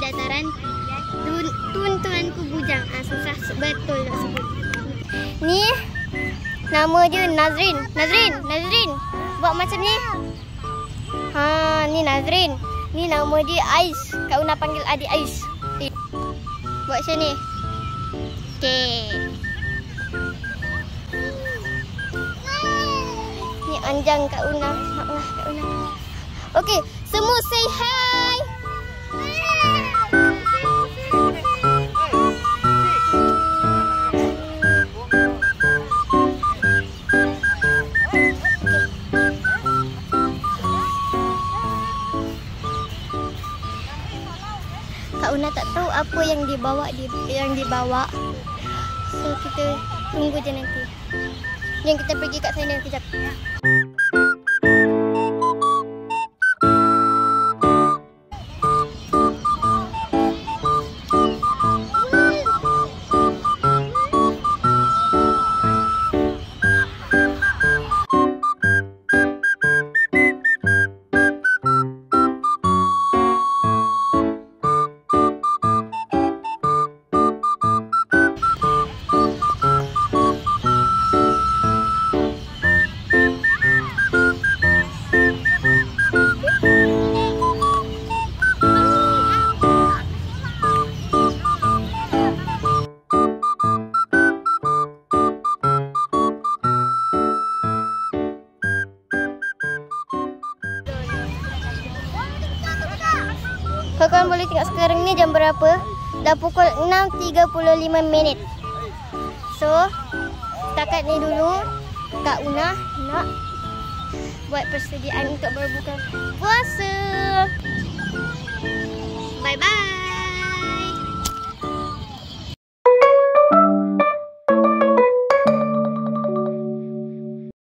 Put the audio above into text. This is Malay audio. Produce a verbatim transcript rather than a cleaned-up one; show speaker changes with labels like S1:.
S1: Dataran Tun Tuanku Bujang. Ah, susah betul nak sebut. Ni nama dia Nazrin. Nazrin, Nazrin. Buat macam ni. Ha, ni Nazrin. Ni nama dia Ais. Kak Una panggil adik Ais. Eh. Buat macam ni. Okey. Ni anjang Kak Una. Maaflah Kak Una. Okey, semua say hi. Kak Una tak tahu apa yang dibawa di yang dibawa. So kita tunggu je nanti. Yang kita pergi kat sana kejap. Kalian boleh tengok sekarang ni jam berapa? Dah pukul enam tiga puluh lima minit. So, setakat ni dulu Kak Una nak buat persediaan untuk berbuka puasa. Bye bye.